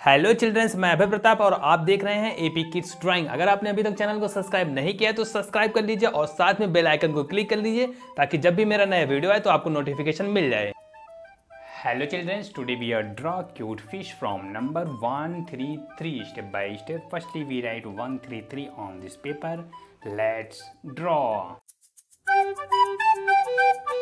Hello children's, मैं अभय प्रताप और आप देख रहे हैं एपी किड्स ड्राइंग। अगर आपने अभी तक चैनल को सब्सक्राइब नहीं किया है तो सब्सक्राइब कर लीजिए और साथ में बेल आइकन को क्लिक कर लीजिए ताकि जब भी मेरा नया वीडियो आए तो आपको नोटिफिकेशन मिल जाए। Hello childrens, today we are draw cute fish from number 133 step by step. Firstly we write 133 on this paper. Let's draw.